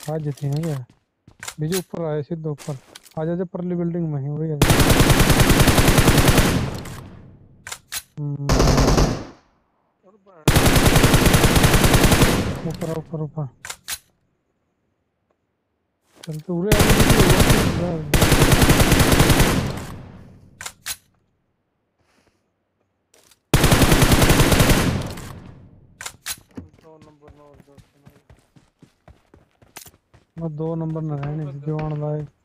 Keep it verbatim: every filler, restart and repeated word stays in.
आज थे हैं क्या बीजू ऊपर आए सीधे ऊपर आ जा परली बिल्डिंग में ही वही है। हम्म, ऊपर ऊपर ऊपर चल तो उरे दो नंबर में और दोस्त मैं दो नंबर न रहने जो आने लाए